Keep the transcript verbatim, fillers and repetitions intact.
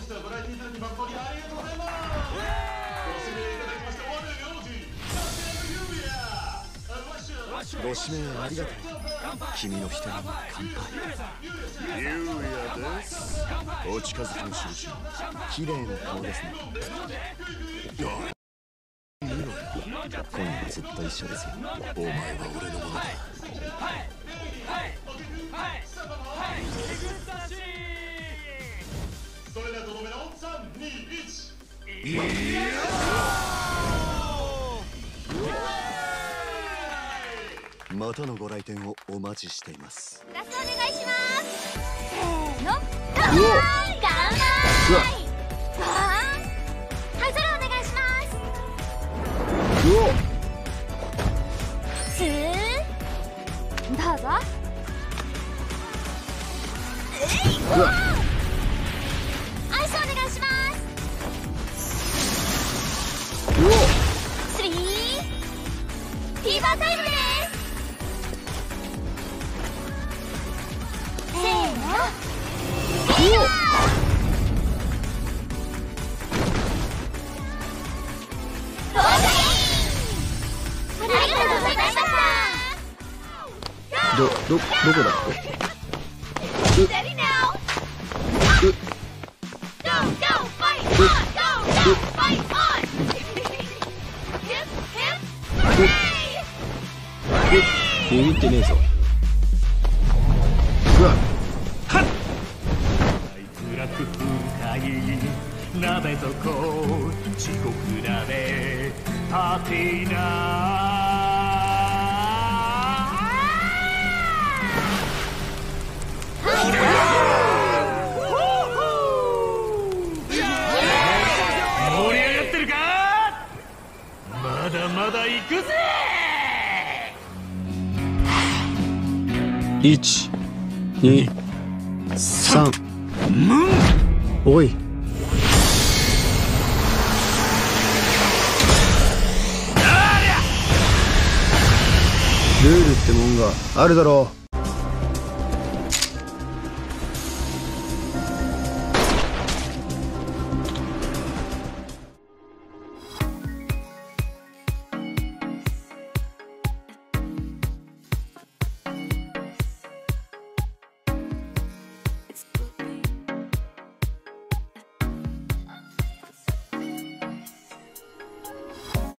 日はご来店いただき誠にありがとうございます。ご指名いただきました我々の王子ご指名ありがとう。君の人に乾杯。ゆうやです。お近づきの印。綺麗な顔ですね。見ろよ。今夜ずっと一緒ですよ。お前は俺のものだ。 それではとどめのさんにいち。 いやまたのご来店をお待ちしています。 プラスお願いします。せーの、乾杯。乾杯。バーン。はい、それお願いします。 うお。 スー。どうぞ。えい。 うわ。 アイスお願いします。 うお。 スリー。フィーバータイムです。せーの。 うお。 ありがとうございました。 ど、ど、どこだって？う、う、ビビってねえぞ。うわっ。はっ。 暗く深い鍋底地獄鍋パティナ盛り上がってるか。まだまだ行くぜ。 いち、に、さん。おい。ルールってもんがあるだろう。